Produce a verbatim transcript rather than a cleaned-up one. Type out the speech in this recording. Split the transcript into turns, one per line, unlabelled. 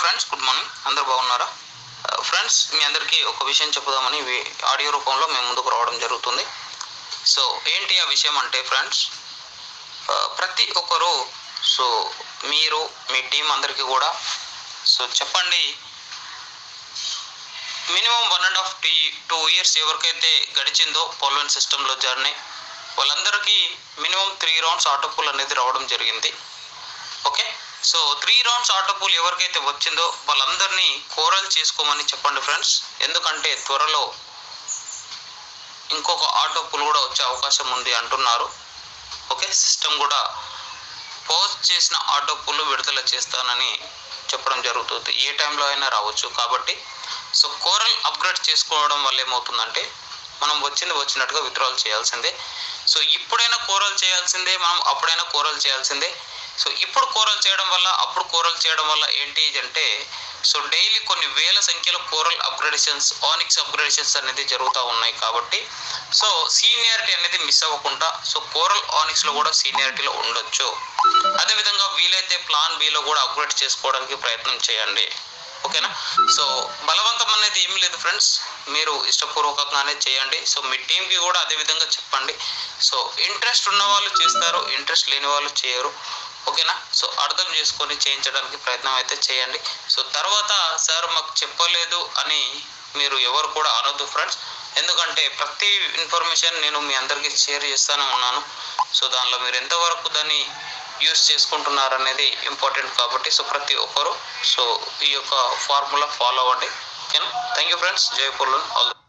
Friends, good morning. అందరూ బాగున్నారా? Friends, మీ అందరికీ ఒక విషయం చెప్పుదామని ఆడియో రూపంలో మేము ముందుకు రావడం జరుగుతుంది. సో ఏంటి ఆ విషయం అంటే ఫ్రెండ్స్, ప్రతి ఒక్కరు సో మీరు మీ టీం అందరికీ కూడా సో చెప్పండి, మినిమం వన్ అండ్ హాఫ్ టీ టూ ఇయర్స్ ఎవరికైతే గడిచిందో పోల్వెన్ సిస్టంలో జర్నీ, వాళ్ళందరికీ మినిమం త్రీ రౌండ్స్ ఆటోపూల్ అనేది రావడం జరిగింది. Okay, so three rounds auto pool ఎవరికైతే వచ్చిందో వాళ్ళందరినీ కోరల్ చేసుకోమని చెప్పండి ఫ్రెండ్స్. ఎందుకంటే త్వరలో ఇంకొక ఆటోపూల్ కూడా వచ్చే అవకాశం ఉంది అంటున్నారు. ఓకే, సిస్టమ్ కూడా పోస్ట్ చేసిన ఆటోపూల్ విడుదల చేస్తానని చెప్పడం జరుగుతుంది. ఏ టైంలో అయినా రావచ్చు. కాబట్టి సో కోరల్ అప్గ్రేడ్ చేసుకోవడం వల్ల ఏమవుతుందంటే మనం వచ్చింది వచ్చినట్టుగా విత్డ్రాల్ చేయాల్సిందే. సో ఇప్పుడైనా కోరల్ చేయాల్సిందే, మనం అప్పుడైనా కోరల్ చేయాల్సిందే. సో ఇప్పుడు కోరల్ చేయడం వల్ల అప్పుడు కోరల్ చేయడం వల్ల ఏంటి అంటే సో డైలీ కొన్ని వేల సంఖ్యలో కోరల్ అప్గ్రేడేషన్స్, ఆనిక్స్ అప్గ్రేడేషన్స్ అనేది జరుగుతూ ఉన్నాయి. కాబట్టి సో సీనియారిటీ అనేది మిస్ అవ్వకుండా సో కోరల్ ఆనిక్స్లో కూడా సీనియారిటీలో ఉండొచ్చు. అదేవిధంగా వీలైతే ప్లాన్ బిలో కూడా అప్గ్రేడ్ చేసుకోవడానికి ప్రయత్నం చేయండి. ఓకేనా? సో బలవంతం అనేది ఏం లేదు ఫ్రెండ్స్, మీరు ఇష్టపూర్వకంగానే చేయండి. సో మీ టీంకి కూడా అదే విధంగా చెప్పండి. సో ఇంట్రెస్ట్ ఉన్న వాళ్ళు చేస్తారు, ఇంట్రెస్ట్ లేని వాళ్ళు చేయరు. ఓకేనా? సో అర్థం చేసుకొని చేయించడానికి ప్రయత్నం అయితే చేయండి. సో తర్వాత సార్ మాకు చెప్పలేదు అని మీరు ఎవరు కూడా అనొద్దు ఫ్రెండ్స్. ఎందుకంటే ప్రతి ఇన్ఫర్మేషన్ నేను మీ అందరికీ షేర్ చేస్తూనే ఉన్నాను. సో దానిలో మీరు ఎంతవరకు దాన్ని యూస్ చేసుకుంటున్నారు అనేది ఇంపార్టెంట్. కాబట్టి సో ప్రతి ఒక్కరు సో ఈ యొక్క ఫార్ములా ఫాలో అవ్వండి. ఓకేనా? Thank you friends. జై పోల్వెన్. ఆల్